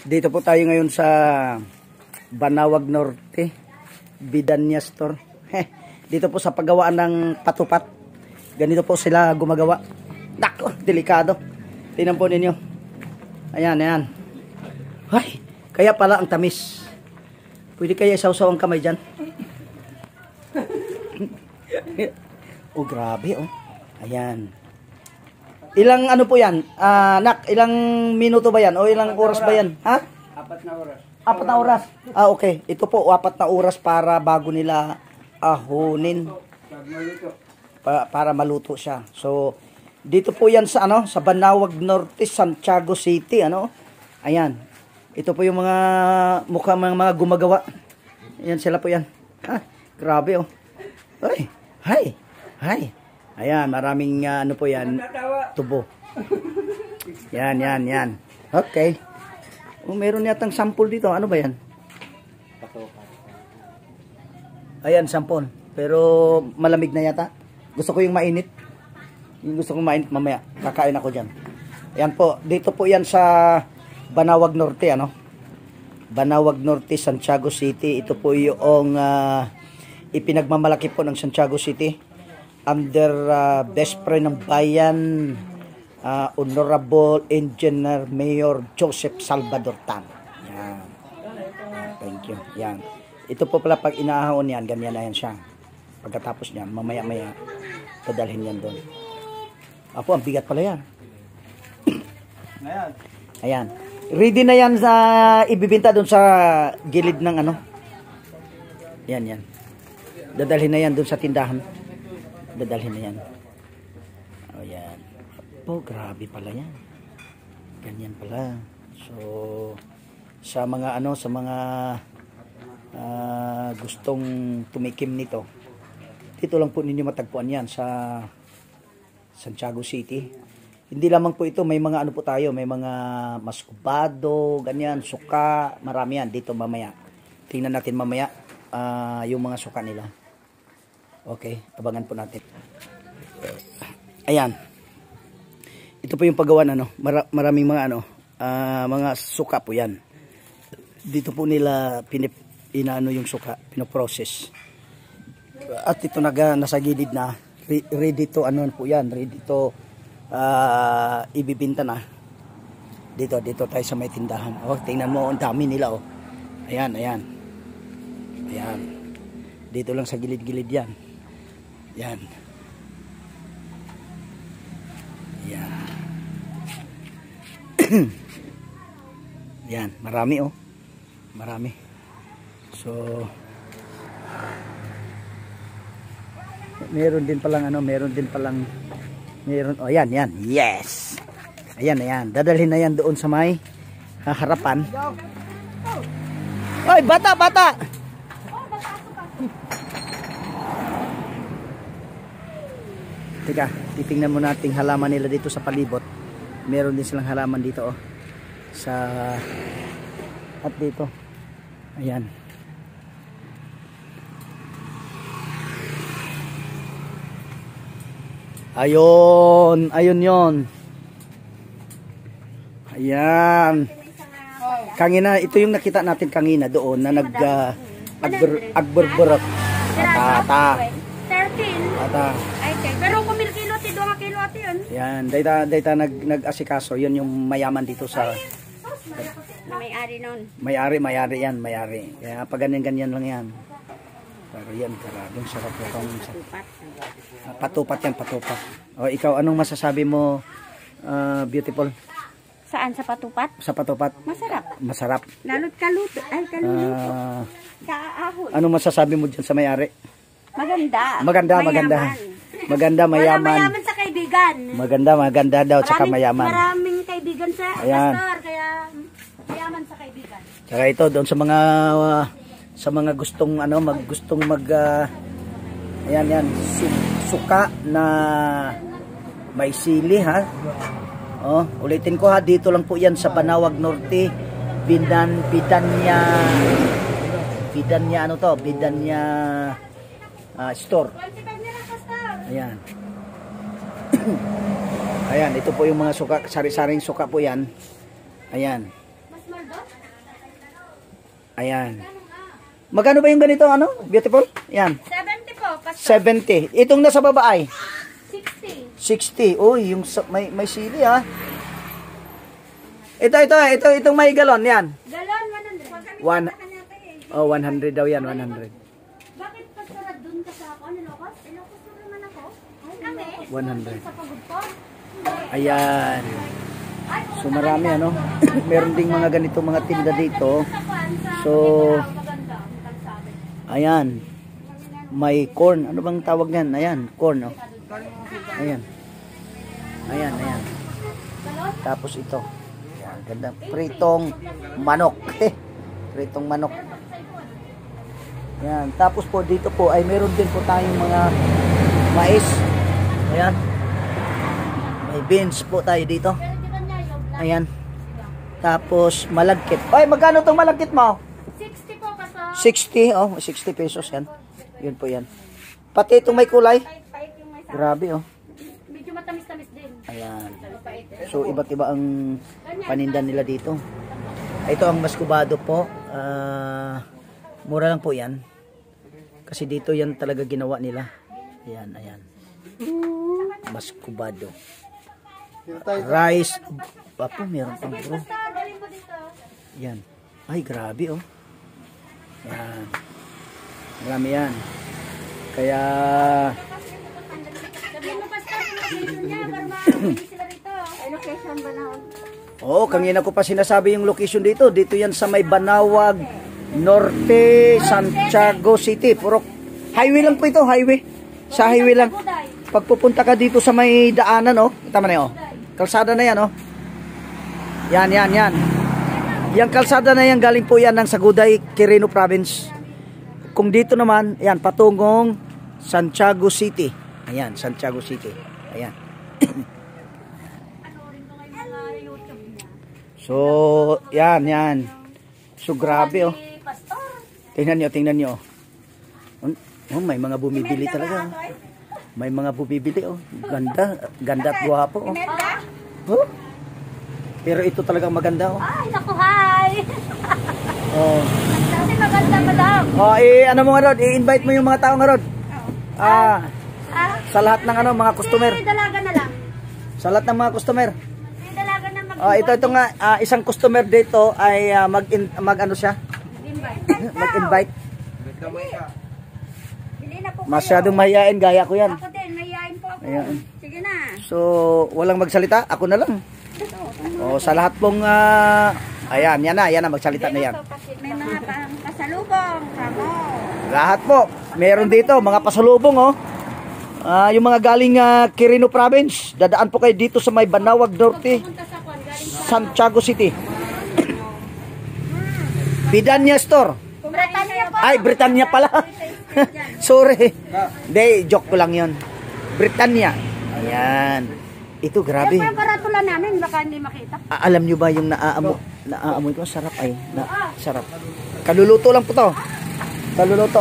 Dito po tayo ngayon sa Banawag Norte, Bidanya Store. Dito po sa paggawaan ng patupat. Ganito po sila gumagawa. Nako, delikado. Tingnan po ninyo. Ayan, ayan. Ay, kaya pala ang tamis. Pwede kaya isaw-saw ang kamay dyan? Oh, grabe, oh. Ayan. Ilang ano po yan? Nak, ilang minuto ba yan? O ilang oras ba yan? Ha? 4 na oras. 4 na oras? Okay. Ito po, 4 na oras para bago nila ahonin. Para maluto siya. So, dito po yan sa ano, sa Banawag Norte, Santiago City, ano? Ayan. Ito po yung mga mukha mga gumagawa. Ayan sila po yan. Ha? Grabe, oh. Ay, hi. Hi. Ayan, maraming ano po yan, tubo. Yan, yan, yan. Okay. Oh, meron yatang sample dito. Ano ba yan? Ayan, sample. Pero malamig na yata. Gusto ko yung mainit. Yung gusto ko mainit mamaya. Kakain ako dyan. Ayan po. Dito po yan sa Banawag Norte, ano? Banawag Norte, Santiago City. Ito po yung ipinagmamalaki po ng Santiago City. Under best friend ng bayan, Honorable Engineer Mayor Joseph Salvador Tan. Yan. Thank you. Yan. Ito po pala pag inaahon yan, ganyan na yan siya. Pagkatapos niyan, mamaya-maya, padalhin yan doon. Apo, ang bigat pala yan. Ayan. Ayan. Ready na yan sa ibibinta doon sa gilid ng ano. Yan, yan. Dadalhin na yan doon sa tindahan. Dadalhin na yan. O yan. Oh, grabe pala yan. Ganyan pala. So, sa mga ano, sa mga gustong tumikim nito, dito lang po ninyo matagpuan yan sa Santiago City. Hindi lamang po ito, may mga ano po tayo, may mga maskubado, ganyan, suka, marami yan dito mamaya. Tingnan natin mamaya yung mga suka nila. Okay, abangan po natin. Ayan. Ito po yung paggawa ano, maraming mga ano, mga suka po 'yan. Dito po nila inaano yung suka, pinoprocess. At ito nasa gilid na, ready to ano po 'yan, ready to ibibenta na. Dito tayo sa may tindahan. Oh, tingnan mo, ang dami nila oh. Ayan, ayan. Ayan. Dito lang sa gilid-gilid 'yan. Yan. Yan. Yan, marami oh. Marami. So meron din palang oh yan, yan. Yes. Ayan, ayan. Dadalhin na yan doon sa may harapan. Oy, bata, bata. Teka, titingnan mo nating halaman nila dito sa palibot. Meron din silang halaman dito oh. At dito. Ayan. Ayun, ayun 'yon. Ayan. Kangina, ito yung nakita natin kanina doon na agburburok. Ata. 13. Ata. Pero kung 1,000 kilo, 2 kilo ati yun. Yan, dayta nag-asikaso, yun yung mayaman dito sa May-ari nun. May-ari yan, may-ari. Kaya pag ganyan-ganyan lang yan. Pero yan, karabing sarap itong patupat yan, patupat. O ikaw, anong masasabi mo, beautiful? Saan? Sa patupat? Sa patupat? Masarap. Masarap. Lalo't kaluto. Ay, kaluluto. Kaahon. Anong masasabi mo dyan sa may-ari? Maganda. Maganda, maganda. Maganda, mayaman. Mayaman sa kaibigan. Maganda, maganda daw, tsaka mayaman. Maraming kaibigan sa pastor, kaya mayaman sa kaibigan. Tsaka ito, doon sa mga gustong, ayan, yan, suka na may sili, ha? Oh, ulitin ko ha, dito lang po yan sa Banawag Norte, Bidanya, ano to, Bidanya store. Ayan. Ayan, ito po yung mga suka, sari-saring suka po yan. Ayan. small doon? Ayan. Magkano ba yung ganito, ano? Beautiful? Yan. 70 po, pastor. 70. Itong nasa baba ay 60. 60. Uy, yung may sili ha. Itong may galon, yan. Galon, 100. One, oh, 100 daw yan, 100. Bakit pastor doon ka sa ako? Nilokos? Nilokos mo naman ako. Kami? 100. Sa pagod ko? Ayan. So marami ano. Meron ding mga ganito mga tinda dito. So ayan. May corn. Ano bang tawag niyan? Ayan, corn oh. Ayan. Ayan. Tapos ito. Ayan, ganda. Pritong manok. Pritong manok. Ayan. Tapos po dito po ay meron din po tayong mga mais. Ayan. May beans po tayo dito. Ayan. Tapos malagkit. Ay, magkano tong malagkit mo? 60 po, pastor. 60. Oh, 60 pesos yan. Yun po yan. Pati itong may kulay. Pait yung may sa. Grabe oh. Medyo matamis-tamis din. Ayan. So, iba't iba ang paninda nila dito. Ito ang maskubado po. Mura lang po yan. Kasi dito yan talaga ginawa nila. Ayan. Maskubado. Rice. Papo, meron pang bro. Pastor, galing mo dito. Yan. Ay, grabe oh. Yan. Marami yan. Kaya, Sabihin mo, pastor, yung location niya para makakabili sila rito. Ay, location ba na? oh, kanina ko pa sinasabi yung location dito. Dito yan sa may Banawag, Norte, Santiago City. Puro highway lang po ito, highway. Sa highway lang. Pagpupunta ka dito sa may daanan, oh. Tama na oh. Kalsada na yan, oh. Yan. Yang kalsada na yan, galing po yan ng Saguday, Quirino Province. Kung dito naman, yan, patungong Santiago City. Ayan, Santiago City. Ayan. So, yan. So, grabe, oh. Tingnan nyo. Oh, may mga bumibili talaga. May mga bumibili, oh. Ganda at guwapo, oh. Oh. Pero ito talagang maganda, oh. Ay, naku, hi! Oh. Kasi maganda, madam. Oh, ano mo nga, Rod? I-invite mo yung mga tao nga, Rod. Sa lahat ng mga customer. May dalaga na lang. Sa lahat ng mga customer. May dalaga na Ito nga, isang customer dito ay mag-ano siya? mag-invite. Mag-invite. Bili na po kayo. Masyadong mahihain, gaya ko yan. Ako din, mayayain po ako. Ayan. Sige na. So, walang magsalita, ako na lang. Oh, sa lahat pong ayan, yan na, magsalita na yan. May mga pasalubong, kamo. Lahat po, meron dito, mga pasalubong, oh. Yung mga galing Quirino Province, dadaan po kayo dito sa may Banawag Norte, Punta sa kwan, galing sa Santiago City. Bidanya Store. Britanya po. Ay, Britannia pala. Sorry. Hindi, joke ko lang yon. Britannia. Ayan. Ito, grabe. Yung karatula namin, baka hindi makita. Alam nyo ba yung naaamoy ko? Sarap ay. Sarap. Kaluluto lang po to. Kaluluto.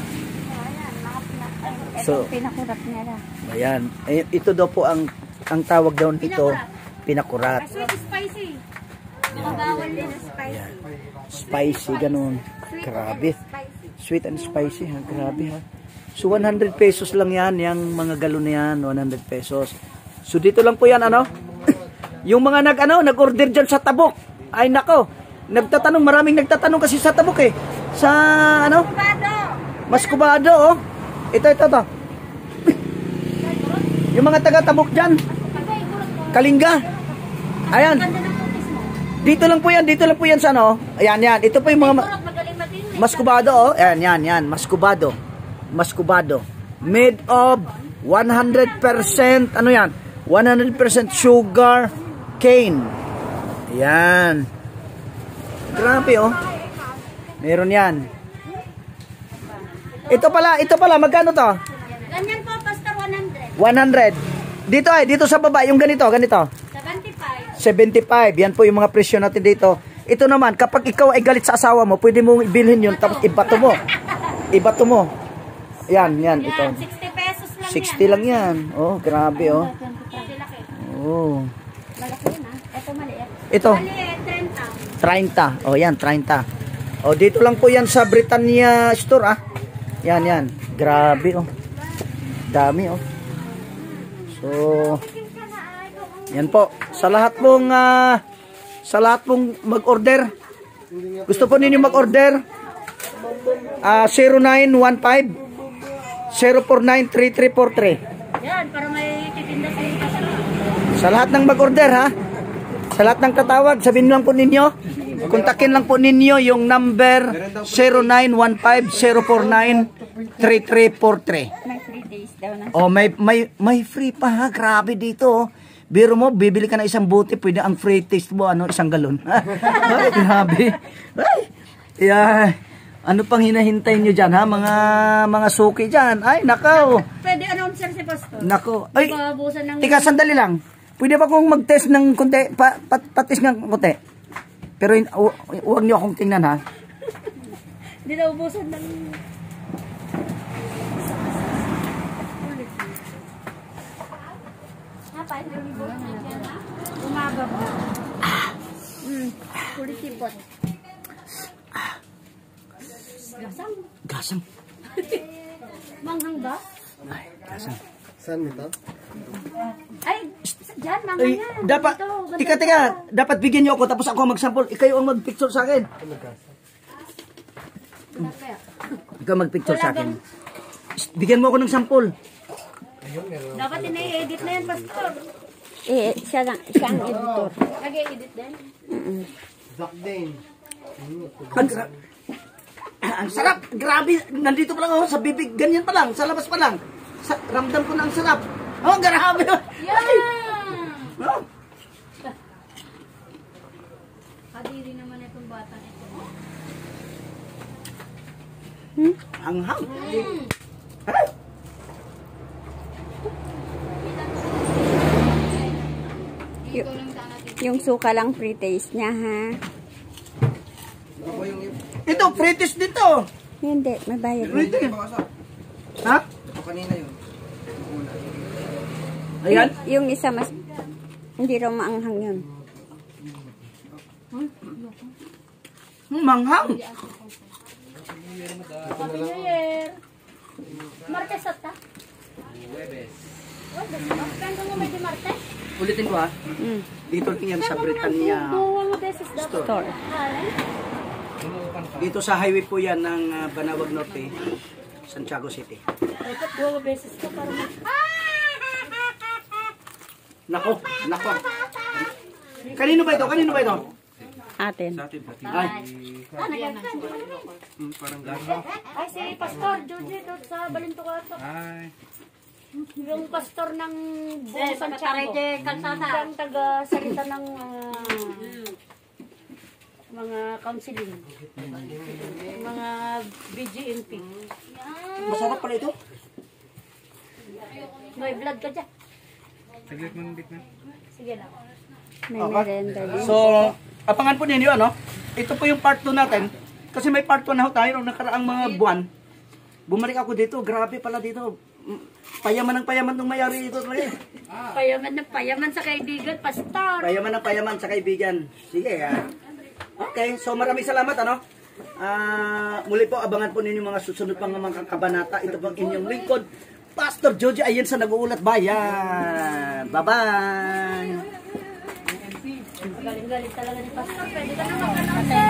So, Pinakurat niya na. ayan. Ito daw po ang tawag daw nito, pinakurat. Sweet spicy. Bawal din na spicy. Ayan. Spicy, ganun. Grabe. Spicy. Sweet and spicy, ha? Grabe, ha? So, 100 pesos lang yan. Yung mga galon na yan, 100 pesos. So, dito lang po yan, ano? Yung mga nag-order dyan sa Tabuk. Ay, nako. Maraming nagtatanong kasi sa Tabuk, eh. Sa, Maskubado, oh. Ito. Yung mga taga-Tabuk dyan. Kalinga. Ayan. Dito lang po yan sa ano. Ayan. Ito po yung mga Maskubado, oh. Ayan. Maskubado. Made of 100% ano yan? 100% sugar cane. Ayan. Grabe, oh. Meron yan. Ito pala, magkano to? Ganyan po, pastor, 100. 100. Dito sa baba, yung ganito. 75. 75. Yan po yung mga presyo natin dito. Ito naman, kapag ikaw ay galit sa asawa mo, pwede mong ibilhin yun, tapos ibato mo. Yan, ito. 60 pesos lang 60 lang yan. Oh, grabe, oh. Laki. Oh. Malaki yun, ha? Ito maliit. Ito, Maliit, 30. O yan, 30. O dito lang po yan sa Britannia store ah. Yan, yan. Grabe oh. Dami oh. So, yan po. Sa lahat pong mag-order. Gusto po ninyo mag-order? 0915 049 3343. Yan, para may titinda sa iyo kasi. Sa lahat ng mag-order ha. Sa lahat ng tatawag, sabihin lang po ninyo. Kontakin lang po ninyo yung number 0915-049-3343. May 3 days daw na. Oh, may free pa ha. Grabe dito. Oh. Biro mo, bibili ka ng isang buti, pwede ang free taste mo, isang galon. Ay, grabe. Ay, yeah. Ano pang hinahintay nyo dyan ha? Mga suki dyan. Ay, nakaw. Pwede announcer si Pastor. Nako. Ay, Pabusan ng... tika, sandali lang. Pwede ba kong mag-test ng konti? Patis ng konti. Pero huwag nyo akong tingnan ha. Hindi na ubusan ng... Umaga ba? Kulikipot. Gasang. Gasang. Manghang ba? Ay, gasang. Saan ito? Ay, dyan, manghang Ay, yan. dapat, Dito, ganda tika, dito. dapat bigyan nyo ako tapos ako mag-sample. Ikaw ang mag-picture sa akin. Ikaw mag-picture sa akin. Bigyan mo ako ng sample. Dapat ina-edit na yan, Pastor. Siya ang editor. Nag-edit din? Zack din. Ang sarap. Grabe. Nandito pa lang ako sa bibig. Ganyan pa lang. Sa labas pa lang. Ramdam ko na ang sarap. Oh, grabe. Yeah! Oh. Kadiri naman itong bata ito. Hanghang. Ay. Yung suka lang pre-taste niya, ha? Ito, pretest dito. Hindi, may bayad. Ito. Ha? Kanina yun. Ayan. Yung isa mas... Hindi raw maanghang yun. Manghang. Happy New Year! Martes at ta? Huwebes. Kanda mo may di Martes? Ulitin ko ha. Dito lang yan sa Britannia Buwang beses daw. Store. Dito sa highway po yan ng Banawag Norte, Santiago City. Dapat buwang beses ka para mag... Nako, nako. Kanino ba ito? Kanino ba ito? Atin. Ay, Ay, si Pastor Joji doon sa Balintukato. Yung pastor ng buong Santiago. Siyang taga-salita ng mga counseling. Mga BGNP. masarap pala ito. May blood ka dyan. Sige lang. May merenda din. So, abangan po ninyo ano? Ito po yung part 2 natin. Kasi may part 1 na ho tayo nung nakaraang mga buwan. Bumalik ako dito, grabe pala dito. Payaman ng payaman nung mayari dito talaga. Payaman na payaman sa kaibigan, pastor. Payaman ng payaman sa kaibigan. Sige okay, so maraming salamat ano. Muli po abangan po ninyo mga susunod pang mga kabanata. Ito pong inyong lingkod, Pastor Joji ayan sa Nag-uulat Bayan. Bye-bye. Galing-galing talaga ni pastor. Pwede ka na magkano.